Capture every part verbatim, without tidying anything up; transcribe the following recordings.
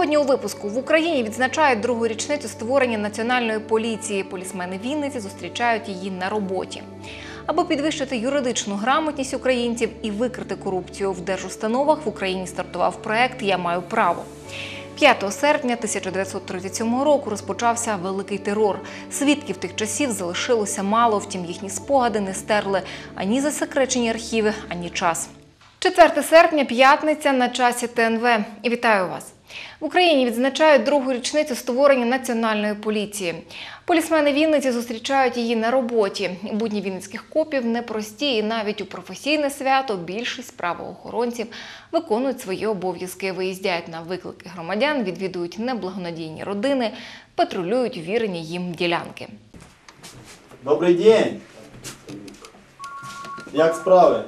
Сьогодні у випуску: в Україні відзначають другу річницю створення Національної поліції. Полісмени Вінниці зустрічають її на роботі. Аби підвищити юридичну грамотність українців і викрити корупцію в держустановах, в Україні стартував проект «Я маю право». п'ятого серпня тисяча дев'ятсот тридцять сьомого року розпочався Великий терор. Свідків тих часів залишилося мало, втім їхні спогади не стерли ані засекречені архіви, ані час. четверте серпня, п'ятниця, на часі Т Н В. І вітаю вас! В Україні відзначають другу річницю створення Національної поліції. Полісмени Вінниці зустрічають її на роботі. Будні вінницьких копів непрості, і навіть у професійне свято більшість правоохоронців виконують свої обов'язки, виїздять на виклики громадян, відвідують неблагонадійні родини, патрулюють ввірені їм ділянки. Добрий день! Як справи?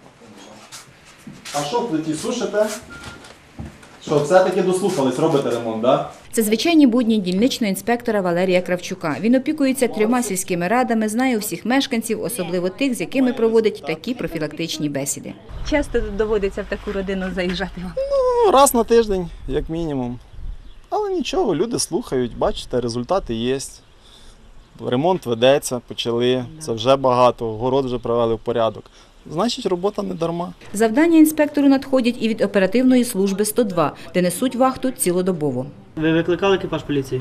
А що в плиті сушите? Що, все-таки дослухались, робите ремонт, так? Це звичайні будні дільничного інспектора Валерія Кравчука. Він опікується трьома сільськими радами, знає усіх мешканців, особливо тих, з якими проводить такі профілактичні бесіди. Часто доводиться в таку родину заїжджати? Ну, раз на тиждень, як мінімум. Але нічого, люди слухають, бачите, результати є. Ремонт ведеться, почали, це вже багато, город вже привели в порядок. Значить, робота не дарма. Завдання інспектору надходять і від оперативної служби сто два, де несуть вахту цілодобово. Ви викликали екіпаж поліції?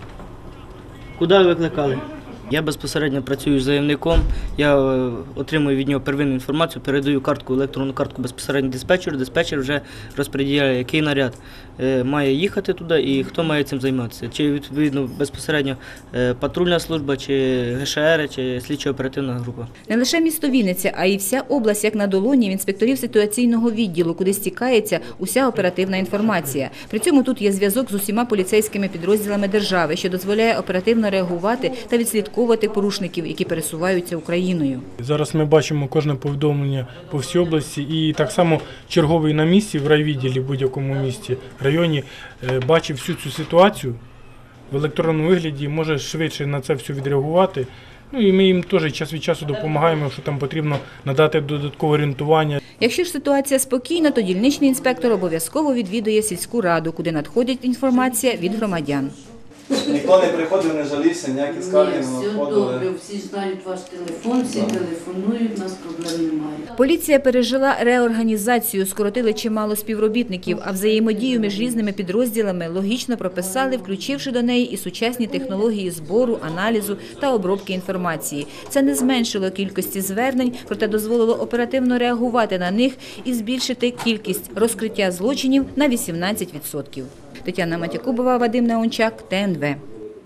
Куди ви викликали? Я безпосередньо працюю з заявником, я отримую від нього первинну інформацію, передаю картку, електронну картку безпосередньо диспетчеру, диспетчер вже розподіляє, який наряд має їхати туди і хто має цим займатися. Чи відповідно безпосередньо патрульна служба, чи Г Ш Р, чи слідчо-оперативна група. Не лише місто Вінниця, а й вся область, як на долоні, в інспекторів ситуаційного відділу, куди стікається уся оперативна інформація. При цьому тут є зв'язок з усіма поліцейськими підрозділами держави, що дозволяє оперативно реагувати та відслідковувати порушників, які пересуваються Україною. Зараз ми бачимо кожне повідомлення по всій області, і так само черговий на місці, в райвідділі, в будь-якому місті, районі, бачить всю цю ситуацію в електронному вигляді, може швидше на це все відреагувати. Ну і ми їм теж час від часу допомагаємо, якщо там потрібно надати додаткове орієнтування. Якщо ж ситуація спокійна, то дільничний інспектор обов'язково відвідує сільську раду, куди надходить інформація від громадян. Ніхто не приходив, не жалівся, ніякі скарги не надходили. Все добре, всі знають ваш телефон, всі телефонують, у нас проблем немає. Поліція пережила реорганізацію, скоротили чимало співробітників, а взаємодію між різними підрозділами логічно прописали, включивши до неї і сучасні технології збору, аналізу та обробки інформації. Це не зменшило кількості звернень, проте дозволило оперативно реагувати на них і збільшити кількість розкриття злочинів на вісімнадцять відсотків. Тетяна Матякубова, Вадим Наунчак, Т Н В.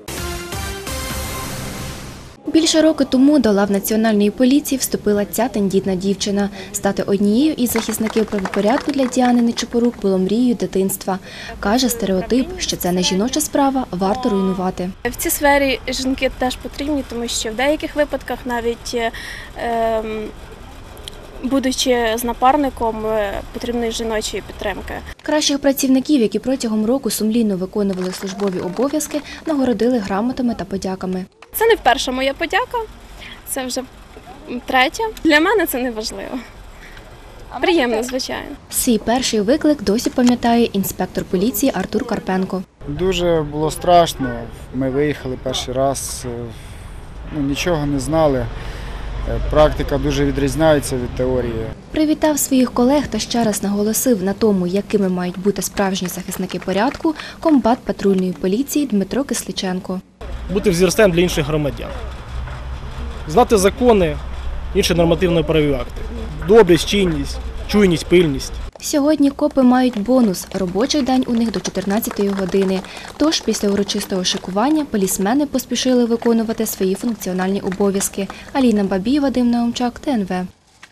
Більше року тому до лав Національної поліції вступила ця тендітна дівчина. Стати однією із захисників правопорядку для Діани Нечипорук було мрією дитинства. Каже, стереотип, що це не жіноча справа, варто руйнувати. В цій сфері жінки теж потрібні, тому що в деяких випадках навіть е будучи з напарником, потрібної жіночої підтримки. Кращих працівників, які протягом року сумлінно виконували службові обов'язки, нагородили грамотами та подяками. Це не вперша моя подяка, це вже третя. Для мене це не важливо. Приємно, звичайно. Свій перший виклик досі пам'ятає інспектор поліції Артур Карпенко. Дуже було страшно. Ми виїхали перший раз, ну, нічого не знали. Практика дуже відрізняється від теорії. Привітав своїх колег та ще раз наголосив на тому, якими мають бути справжні захисники порядку, комбат патрульної поліції Дмитро Кисличенко. Бути взірцем для інших громадян. Знати закони, інші нормативно-правові акти. Доблесть, чинність, чуйність, пильність. Сьогодні копи мають бонус. Робочий день у них до чотирнадцятої години. Тож після урочистого шикування полісмени поспішили виконувати свої функціональні обов'язки. Аліна Бабій, Вадим Наумчак, Т Н В.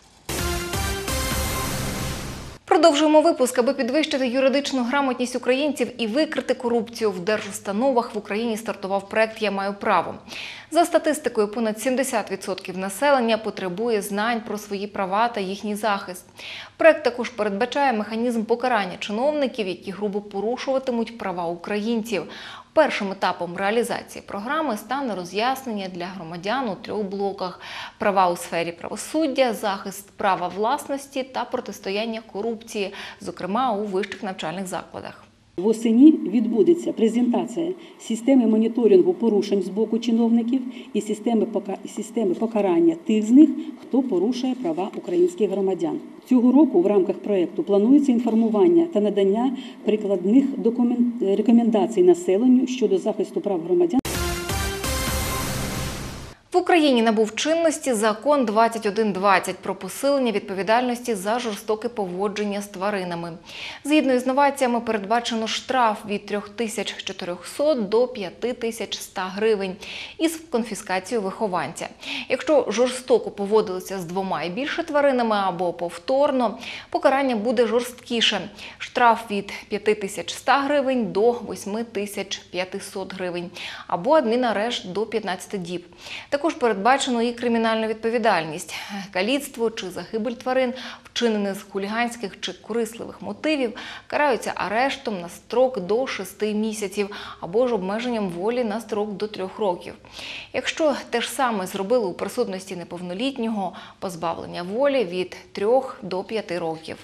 Продовжуємо випуск. Аби підвищити юридичну грамотність українців і викрити корупцію в держустановах, в Україні стартував проект «Я маю право». За статистикою, понад сімдесят відсотків населення потребує знань про свої права та їхній захист. Проект також передбачає механізм покарання чиновників, які грубо порушуватимуть права українців. Першим етапом реалізації програми стане роз'яснення для громадян у трьох блоках – права у сфері правосуддя, захист права власності та протистояння корупції, зокрема у вищих навчальних закладах. Восені відбудеться презентація системи моніторингу порушень з боку чиновників і системи, пока... системи покарання тих з них, хто порушує права українських громадян. Цього року в рамках проєкту планується інформування та надання прикладних документ... рекомендацій населенню щодо захисту прав громадян. В Україні набув чинності закон двадцять один двадцять про посилення відповідальності за жорстоке поводження з тваринами. Згідно із новаціями передбачено штраф від трьох тисяч чотирьохсот до п'яти тисяч ста гривень із конфіскацією вихованця. Якщо жорстоко поводилися з двома і більше тваринами або повторно, покарання буде жорсткіше. Штраф від п'яти тисяч ста гривень до восьми тисяч п'ятисот гривень або адмінарешт до п'ятнадцяти діб. Також передбачено і кримінальну відповідальність. Каліцтво чи загибель тварин, вчинене з хуліганських чи корисливих мотивів, караються арештом на строк до шести місяців або ж обмеженням волі на строк до трьох років. Якщо те ж саме зробили у присутності неповнолітнього, позбавлення волі від трьох до п'яти років.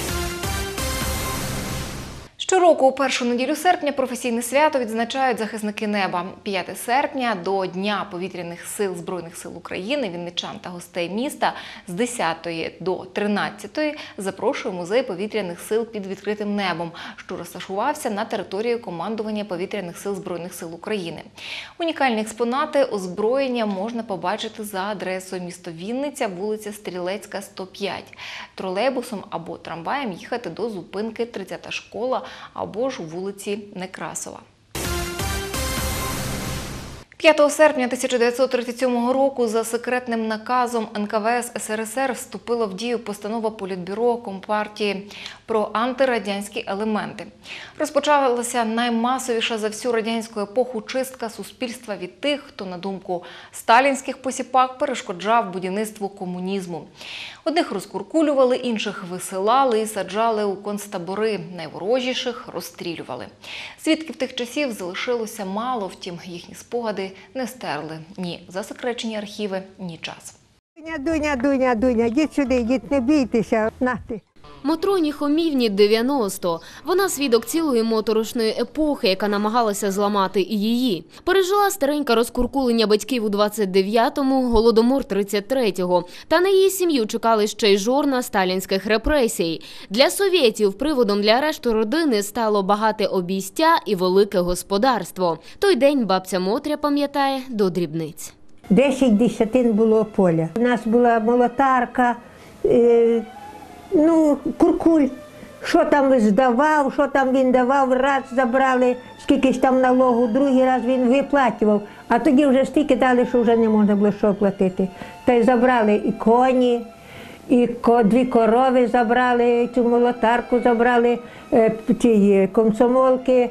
Щороку у першу неділю серпня професійне свято відзначають захисники неба. п'яте серпня до Дня повітряних сил Збройних сил України вінничан та гостей міста з десятої до тринадцятої запрошує музей повітряних сил під відкритим небом, що розташувався на території командування повітряних сил Збройних сил України. Унікальні експонати озброєння можна побачити за адресою місто Вінниця, вулиця Стрілецька, сто п'ять. Тролейбусом або трамваєм їхати до зупинки тридцята школа або ж у вулиці Некрасова. п'ятого серпня тисяча дев'ятсот тридцять сьомого року за секретним наказом ен ка ве ес ес ер ес ер вступила в дію постанова Політбюро Компартії про антирадянські елементи. Розпочалася наймасовіша за всю радянську епоху чистка суспільства від тих, хто, на думку сталінських посіпак, перешкоджав будівництву комунізму. Одних розкуркулювали, інших висилали і саджали у концтабори, найворожіших розстрілювали. Свідків тих часів залишилося мало, втім їхні спогади не стерли ні засекречені архіви, ні час. Дуня, Дуня, Дуня, Дуня, йдіть сюди, йдіть, не бійтеся, нати. Мотроні Хомівні дев'яносто. Вона свідок цілої моторошної епохи, яка намагалася зламати і її. Пережила старенька розкуркулення батьків у двадцять дев'ятому, голодомор тридцять третього. Та на її сім'ю чекали ще й жорна сталінських репресій. Для совєтів приводом для арешту родини стало багате обійстя і велике господарство. Той день бабця Мотря пам'ятає до дрібниць. Десять десятин було поля. У нас була молотарка, е ну, куркуль, що там здавав, що там він давав, раз забрали, скільки ж там налогу, другий раз він виплачував, а тоді вже стільки дали, що вже не можна було що платити. Та й забрали і коні, і дві корови забрали, цю молотарку забрали, ті комсомолки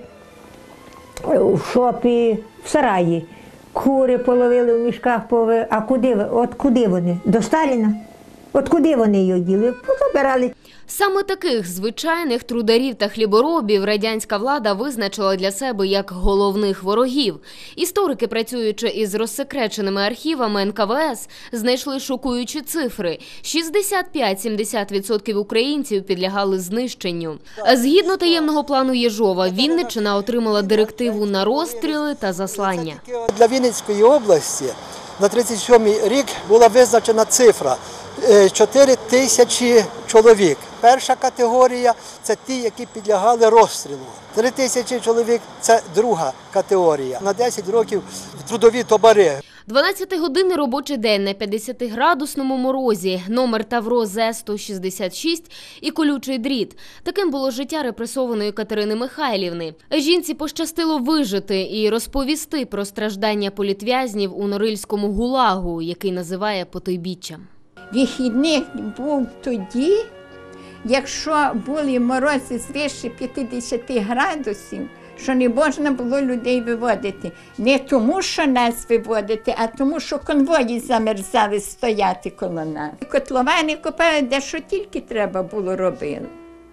в шопі, в сараї. Кури половили в мішках, а куди, от куди вони? До Сталіна? От куди вони її діли? Позабирали. Саме таких звичайних трударів та хліборобів радянська влада визначила для себе як головних ворогів. Історики, працюючи із розсекреченими архівами ен ка ве ес, знайшли шокуючі цифри. шістдесят п'ять - сімдесят відсотків українців підлягали знищенню. Згідно таємного плану Єжова, Вінниччина отримала директиву на розстріли та заслання. Для Вінницької області на тридцять сьомий рік була визначена цифра – чотири тисячі чоловік. Перша категорія – це ті, які підлягали розстрілу. три тисячі чоловік – це друга категорія. На десять років трудові табори. дванадцятигодинний робочий день на п'ятдесятиградусному морозі, номер Тавро Зе сто шістдесят шість і колючий дріт. Таким було життя репресованої Катерини Михайлівни. Жінці пощастило вижити і розповісти про страждання політв'язнів у Норильському гулагу, який називає потойбіччям. Вихідник був тоді, якщо були морози свише п'ятдесят градусів, що не можна було людей виводити. Не тому, що нас виводити, а тому, що конвої замерзали стояти коло нас. Котловани копали, де що тільки треба було робити.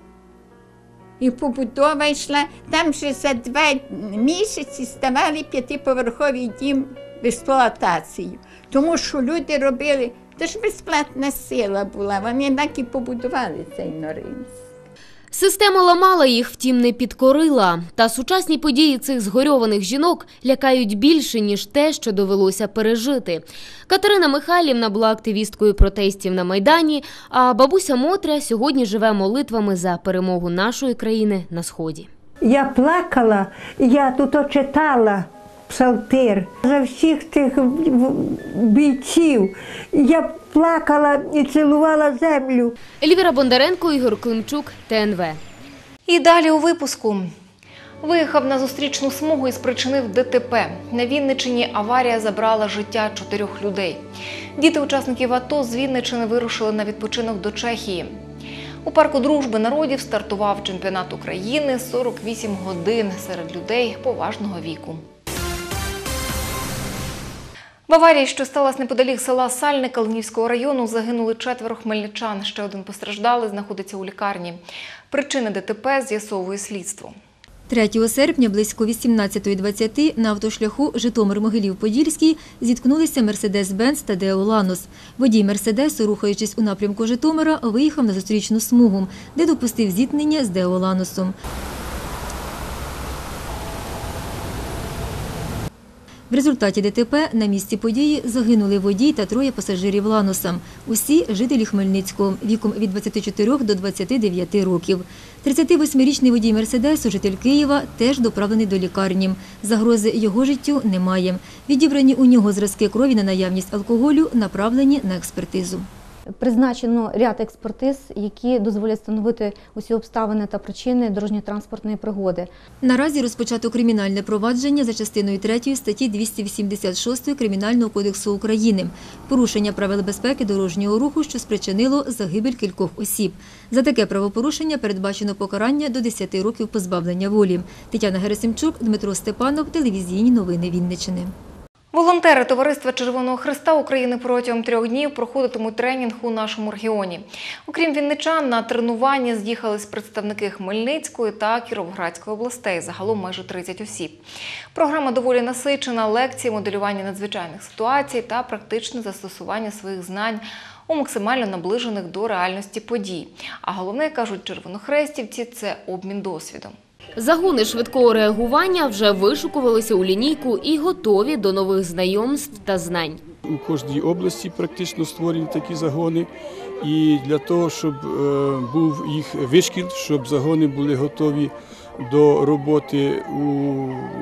І побудова йшла, там же за два місяці ставали п'ятиповерховий дім в експлуатацію. Тому що люди робили, це ж безплатна сила була, вони так і побудували цей Норильськ. Система ламала їх, втім не підкорила. Та сучасні події цих згорьованих жінок лякають більше, ніж те, що довелося пережити. Катерина Михайлівна була активісткою протестів на Майдані, а бабуся Мотря сьогодні живе молитвами за перемогу нашої країни на Сході. Я плакала, я тут читала псалтир за всіх тих бійців. Я плакала і цілувала землю. Ельвіра Бондаренко, Ігор Климчук, Т Н В. І далі у випуску. Виїхав на зустрічну смугу і спричинив Д Т П. На Вінниччині аварія забрала життя чотирьох людей. Діти учасників АТО з Вінниччини вирушили на відпочинок до Чехії. У парку дружби народів стартував чемпіонат України сорок вісім годин серед людей поважного віку. В аварії, що сталася неподалік села Сальне Калинівського району, загинули четверо хмельничан. Ще один постраждалий знаходиться у лікарні. Причини Д Т П з'ясовує слідство. третього серпня близько вісімнадцятої двадцяти на автошляху Житомир-Могилів-Подільський зіткнулися Мерседес-Бенц та Део Ланос. Водій Мерседесу, рухаючись у напрямку Житомира, виїхав на зустрічну смугу, де допустив зіткнення з Део Ланосом. В результаті Д Т П на місці події загинули водій та троє пасажирів Ланоса. Усі – жителі Хмельницького, віком від двадцяти чотирьох до двадцяти дев'яти років. тридцятивосьмирічний водій Мерседесу, житель Києва, теж доправлений до лікарні. Загрози його життю немає. Відібрані у нього зразки крові на наявність алкоголю направлені на експертизу. Призначено ряд експертиз, які дозволять встановити усі обставини та причини дорожньо-транспортної пригоди. Наразі розпочато кримінальне провадження за частиною третьої статті двісті вісімдесят шість Кримінального кодексу України – порушення правил безпеки дорожнього руху, що спричинило загибель кількох осіб. За таке правопорушення передбачено покарання до десяти років позбавлення волі. Тетяна Герасимчук, Дмитро Степанов, телевізійні новини Вінниччини. Волонтери Товариства Червоного Хреста України протягом трьох днів проходитимуть тренінг у нашому регіоні. Окрім вінничан, на тренування з'їхались представники Хмельницької та Кіровоградської областей, загалом майже тридцять осіб. Програма доволі насичена: лекції, моделювання надзвичайних ситуацій та практичне застосування своїх знань у максимально наближених до реальності подій. А головне, кажуть червонохрестівці, це обмін досвідом. Загони швидкого реагування вже вишукувалися у лінійку і готові до нових знайомств та знань. У кожній області практично створені такі загони. І для того, щоб був їх вишкіл, щоб загони були готові до роботи у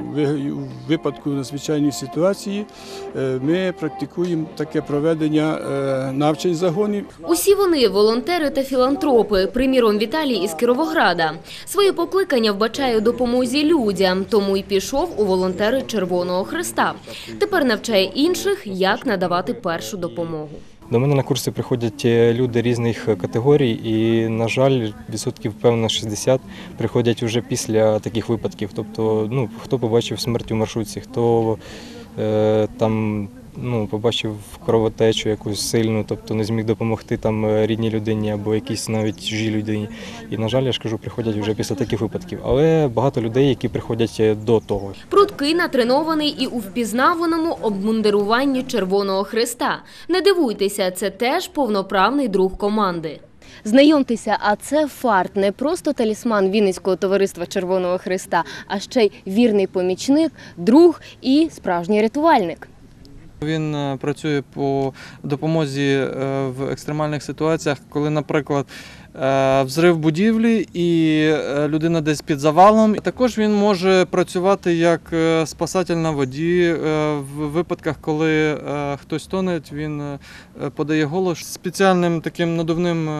випадку надзвичайної ситуації, ми практикуємо таке проведення навчань загонів. Усі вони – волонтери та філантропи. Приміром, Віталій із Кіровограда. Своє покликання вбачає у допомозі людям, тому й пішов у волонтери Червоного Хреста. Тепер навчає інших, як надавати першу допомогу. До мене на курси приходять люди різних категорій і, на жаль, відсотків, певно, шістдесят приходять вже після таких випадків. Тобто, ну, хто побачив смерть у маршрутці, хто е, там, ну, побачив кровотечу якусь сильну, тобто не зміг допомогти там рідній людині або якійсь навіть чужій людині. І, на жаль, я ж кажу, приходять вже після таких випадків. Але багато людей, які приходять до того. Пруткий, натренований і у впізнаваному обмундируванні Червоного Хреста. Не дивуйтеся, це теж повноправний друг команди. Знайомтеся, а це фарт, не просто талісман Вінницького товариства Червоного Хреста, а ще й вірний помічник, друг і справжній рятувальник. Він працює по допомозі в екстремальних ситуаціях, коли, наприклад, взрив будівлі і людина десь під завалом. Також він може працювати як спасатель на воді. В випадках, коли хтось тоне, він подає голос. Спеціальним таким надувним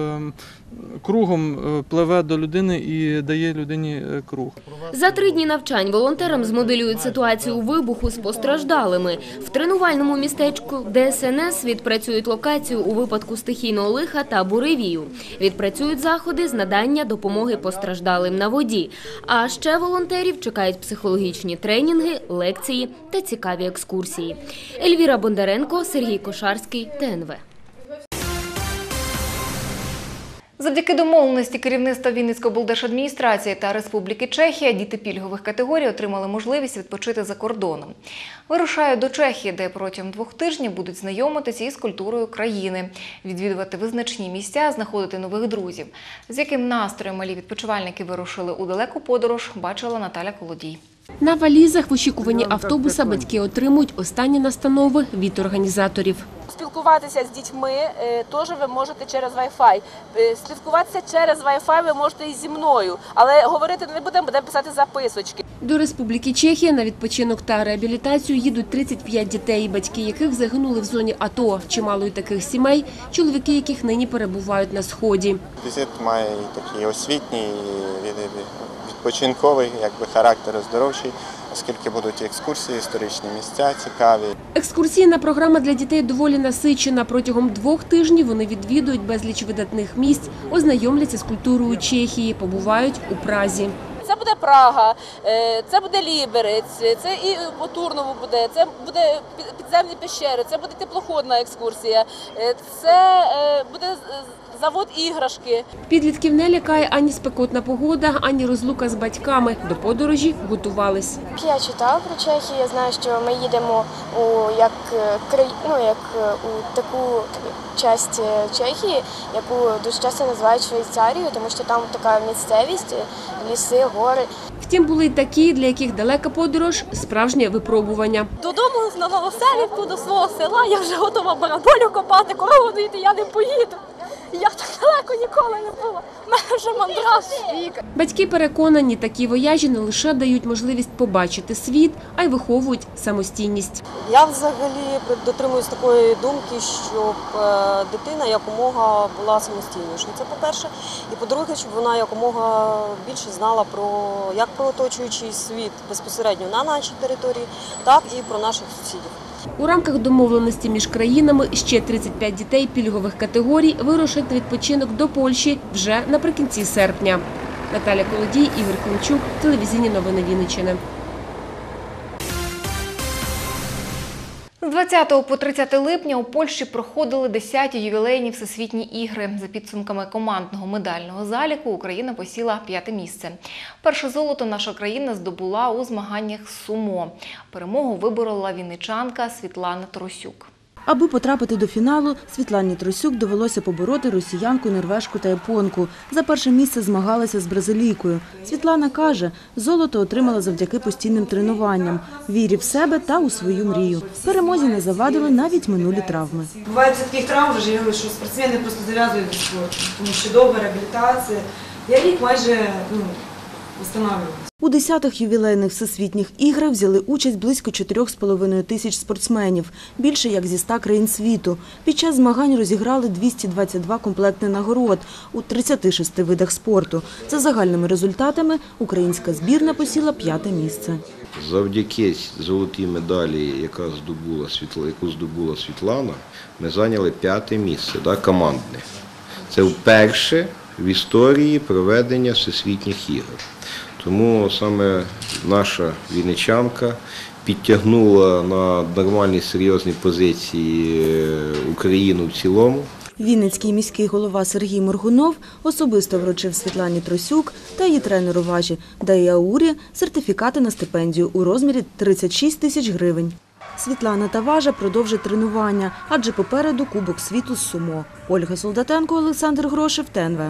кругом пливе до людини і дає людині круг. За три дні навчань волонтерам змоделюють ситуацію вибуху з постраждалими. В тренувальному містечку Де Ес Ен Ес відпрацюють локацію у випадку стихійного лиха та буревію. Відпрацюють заходи з надання допомоги постраждалим на воді. А ще волонтерів чекають психологічні тренінги, лекції та цікаві екскурсії. Ельвіра Бондаренко, Сергій Кошарський, Т Ен В. Завдяки домовленості керівництва Вінницької облдержадміністрації та Республіки Чехія діти пільгових категорій отримали можливість відпочити за кордоном. Вирушають до Чехії, де протягом двох тижнів будуть знайомитися із культурою країни, відвідувати визначні місця, знаходити нових друзів. З яким настроєм малі відпочивальники вирушили у далеку подорож, бачила Наталя Колодій. На валізах в очікуванні автобуса батьки отримують останні настанови від організаторів. Спілкуватися з дітьми теж ви можете через Wi-Fi. Спілкуватися через Wi-Fi ви можете і зі мною, але говорити не будемо, будемо писати записочки. До Республіки Чехія на відпочинок та реабілітацію їдуть тридцять п'ять дітей, батьки яких загинули в зоні АТО. Чимало й таких сімей, чоловіки яких нині перебувають на Сході. Візит має такий освітній, відпочинковий, якби характер оздоровчий, оскільки будуть екскурсії, історичні місця цікаві. Екскурсійна програма для дітей доволі насичена. Протягом двох тижнів вони відвідують безліч видатних місць, ознайомляться з культурою Чехії, побувають у Празі. Це буде Прага, це буде Ліберець, це і по Турнову буде, це буде підземні пещери, це буде теплоходна екскурсія, це буде завод іграшки. Підлітків не лякає ані спекотна погода, ані розлука з батьками. До подорожі готувались. Я читала про Чехію, я знаю, що ми їдемо у як ну, як у таку часть Чехії, яку дуже часто називають Швейцарією, тому що там така місцевість, ліси, гори. Втім, були й такі, для яких далека подорож – справжнє випробування. Додому на Новоселівку, до свого села, я вже готова бараболю копати, корову доїти, я не поїду. Я так далеко ніколи не була. У мене вже мандраж. Батьки переконані, такі вояжі не лише дають можливість побачити світ, а й виховують самостійність. Я взагалі дотримуюсь такої думки, щоб дитина якомога була самостійнішою. Це по-перше. І по-друге, щоб вона якомога більше знала про як про оточуючий світ безпосередньо на нашій території, так і про наших сусідів. У рамках домовленості між країнами ще тридцять п'ять дітей пільгових категорій вирушать на відпочинок до Польщі вже наприкінці серпня. Наталя Колодій, Ігор Климчук, телевізійні новини Вінниччини. З двадцятого по тридцяте липня у Польщі проходили десяті ювілейні всесвітні ігри. За підсумками командного медального заліку Україна посіла п'яте місце. Перше золото наша країна здобула у змаганнях з сумо. Перемогу виборола вінничанка Світлана Тросюк. Аби потрапити до фіналу, Світлані Тросюк довелося побороти росіянку, норвежку та японку. За перше місце змагалася з бразилійкою. Світлана каже, золото отримала завдяки постійним тренуванням, вірі в себе та у свою мрію. Перемозі не завадили навіть минулі травми. Бувають таких травм, вже я говорю, що спортсмени просто зав'язують від спорту, тому що довга реабілітація. Я рік майже ну, встановлювалася. У десятих ювілейних всесвітніх іграх взяли участь близько чотирьох з половиною тисяч спортсменів, більше як зі ста країн світу. Під час змагань розіграли двісті двадцять два комплекти нагород у тридцяти шести видах спорту. За загальними результатами українська збірна посіла п'яте місце. Завдяки золотій медалі, яка здобула, яку здобула Світлана, ми зайняли п'яте місце, да, командне. Це вперше в історії проведення всесвітніх ігор. Тому саме наша вінничанка підтягнула на нормальні серйозні позиції Україну в цілому. Вінницький міський голова Сергій Моргунов особисто вручив Світлані Тросюк та її тренеру Важі Даї Аурі сертифікати на стипендію у розмірі тридцять шість тисяч гривень. Світлана та Важа продовжать тренування, адже попереду Кубок світу з сумо. Ольга Солдатенко, Олександр Грошев, Т Н В.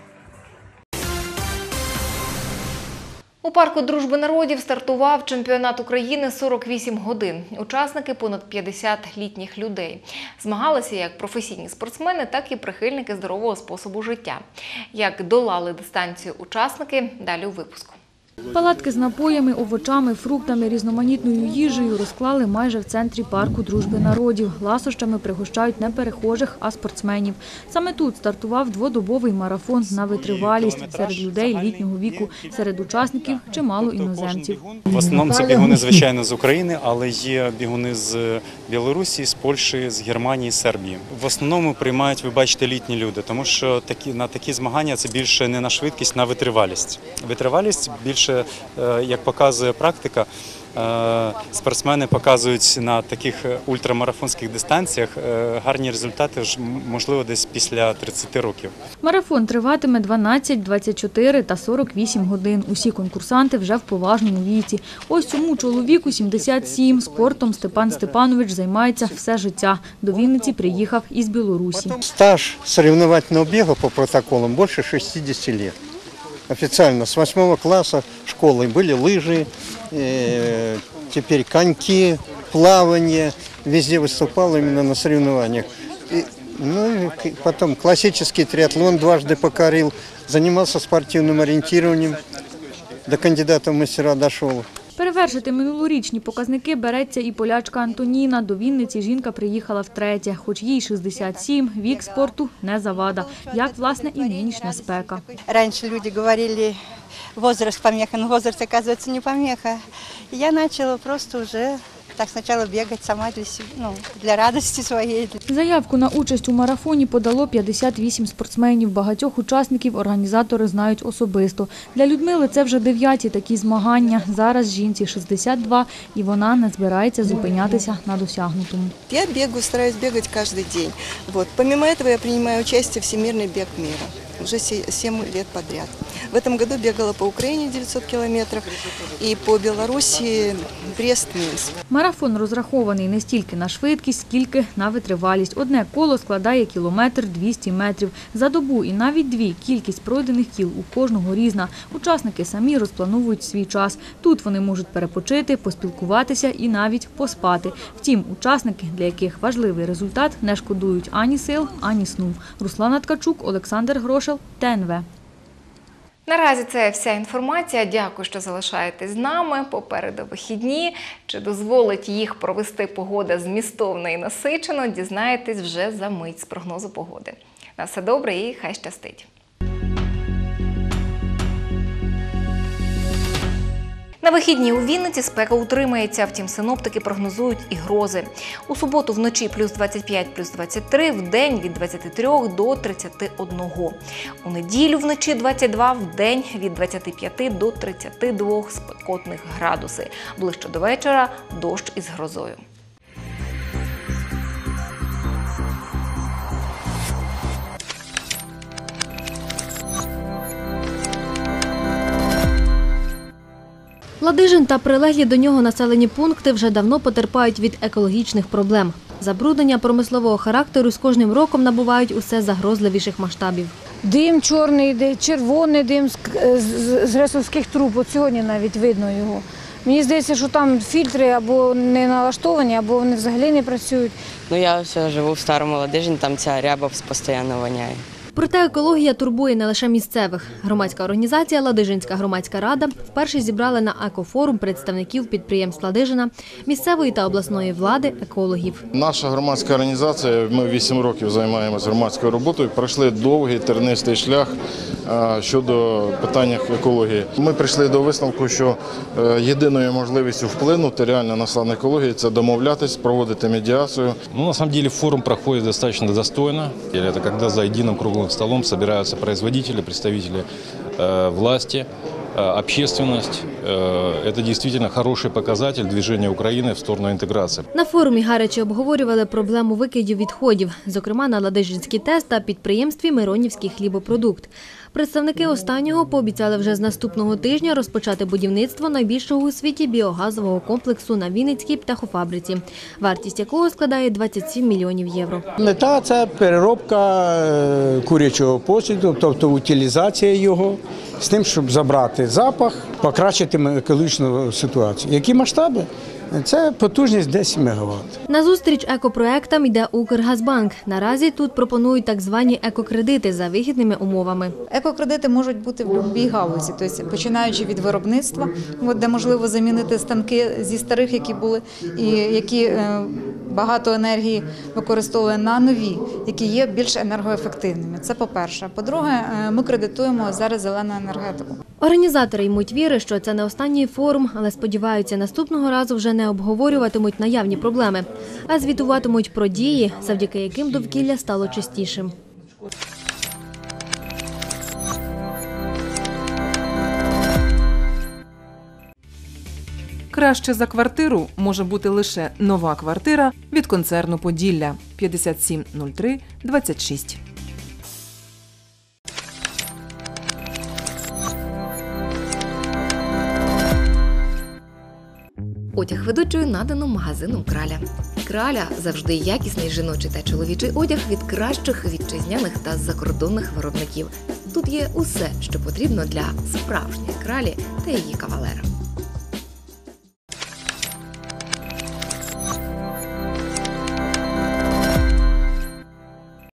У парку Дружби народів стартував чемпіонат України сорок вісім годин. Учасники – понад п'ятдесят літніх людей. Змагалися як професійні спортсмени, так і прихильники здорового способу життя. Як долали дистанцію учасники – далі у випуску. Палатки з напоями, овочами, фруктами, різноманітною їжею розклали майже в центрі парку Дружби народів. Ласощами пригощають не перехожих, а спортсменів. Саме тут стартував дводобовий марафон на витривалість. Серед людей літнього віку, серед учасників чимало іноземців. В основному це бігуни, звичайно, з України, але є бігуни з Білорусі, з Польщі, з Германії, з Сербії. В основному приймають, ви бачите, літні люди, тому що такі, на такі змагання це більше не на швидкість, на витривалість. Витривалість більше, як показує практика, е, спортсмени показують на таких ультрамарафонських дистанціях е, гарні результати, ж, можливо, десь після тридцяти років. Марафон триватиме дванадцять, двадцять чотири та сорок вісім годин. Усі конкурсанти вже в поважному віці. Ось цьому чоловіку сімдесят сім. Спортом Степан Степанович займається все життя. До Вінниці приїхав із Білорусі. Стаж соревновательного бега по протоколам больше шестидесяти лет. Официально с восьмого класса школы были лыжи, э, теперь коньки, плавание. Везде выступал именно на соревнованиях. И, ну и потом классический триатлон дважды покорил. Занимался спортивным ориентированием. До кандидата в мастера дошел. Перевершити минулорічні показники береться і полячка Антоніна. До Вінниці жінка приїхала втретє. Хоч їй шістдесят сім, вік спорту не завада. Як, власне, і нинішня спека. Раніше люди говорили, возраст помеха, но возраст, оказывается, не помеха. Я почала просто вже так спочатку бігати сама для себе, ну, для радості своєї. Заявку на участь у марафоні подало п'ятдесят вісім спортсменів. Багатьох учасників організатори знають особисто. Для Людмили це вже дев'яті такі змагання. Зараз жінці шістдесят два, і вона не збирається зупинятися на досягнутому. Я бегаю, стараюсь бегать каждый день. Вот. Помимо этого я принимаю участие в Всемирный бег мира. Уже семь лет подряд. В этом году бегала по Украине дев'ятсот километров и по Беларуси Брест-Минск. Марафон розрахований не стільки на швидкість, скільки на витривалість. Одне коло складає кілометр двісті метрів. За добу і навіть дві кількість пройдених кіл у кожного різна. Учасники самі розплановують свій час. Тут вони можуть перепочити, поспілкуватися і навіть поспати. Втім, учасники, для яких важливий результат, не шкодують ані сил, ані сну. Руслана Ткачук, Олександр Грошел, Т Н В. Наразі це вся інформація. Дякую, що залишаєтесь з нами. Попереду вихідні. Чи дозволить їх провести погода змістовно і насичено, дізнаєтесь вже за мить з прогнозу погоди. На все добре і хай щастить! На вихідні у Вінниці спека утримається, втім синоптики прогнозують і грози. У суботу вночі плюс двадцять п'ять, плюс двадцять три, вдень від двадцяти трьох до тридцяти одного. У неділю вночі двадцять два, вдень від двадцяти п'яти до тридцяти двох спекотних градуси. Ближче до вечора – дощ із грозою. Ладижин та прилеглі до нього населені пункти вже давно потерпають від екологічних проблем. Забруднення промислового характеру з кожним роком набувають усе загрозливіших масштабів. Дим чорний йде, червоний дим з ресурських труб. От сьогодні навіть видно його. Мені здається, що там фільтри або не налаштовані, або вони взагалі не працюють. Ну, я все живу в старому Ладижині, там ця ряба постійно воняє. Проте екологія турбує не лише місцевих. Громадська організація «Ладижинська громадська рада» вперше зібрала на екофорум представників підприємств Ладижина, місцевої та обласної влади, екологів. Наша громадська організація, ми вісім років займаємося громадською роботою, пройшли довгий тернистий шлях щодо питання екології. Ми прийшли до висновку, що єдиною можливістю вплинути реально на стан екології – це домовлятись, проводити медіацію. Ну, на самом деле форум проходит достаточно достойно. Это когда за единым круглым столом собираются производители, представители э, власти, э, общественность. Э, это действительно хороший показатель движения Украины в сторону интеграции. На форумі гаряче обговорювали проблему викидів відходів, зокрема на Ладижинський ТЕС та підприємстві «Миронівський хлібопродукт». Представники останнього пообіцяли вже з наступного тижня розпочати будівництво найбільшого у світі біогазового комплексу на Вінницькій птахофабриці, вартість якого складає двадцять сім мільйонів євро. Мета – це переробка курячого посуду, тобто утилізація його, з тим, щоб забрати запах, покращити екологічну ситуацію. Які масштаби? Це потужність десять мегаватт. Назустріч екопроектам йде Укргазбанк. Наразі тут пропонують так звані екокредити за вигідними умовами. Екокредити можуть бути в будь-якій галузі, тобто починаючи від виробництва, де можливо замінити станки зі старих, які були, і які багато енергії використовують, на нові, які є більш енергоефективними. Це по-перше. По-друге, ми кредитуємо зараз зелену енергетику. Організатори ймуть віри, що це не останній форум, але сподіваються, наступного разу вже не обговорюватимуть наявні проблеми, а звітуватимуть про дії, завдяки яким довкілля стало чистішим. Краще за квартиру може бути лише нова квартира від концерну «Поділля» п'ятдесят сім нуль три двадцять шість. Одяг ведучої надано магазином «Краля». «Краля» – завжди якісний жіночий та чоловічий одяг від кращих вітчизняних та закордонних виробників. Тут є усе, що потрібно для справжньої кралі та її кавалера.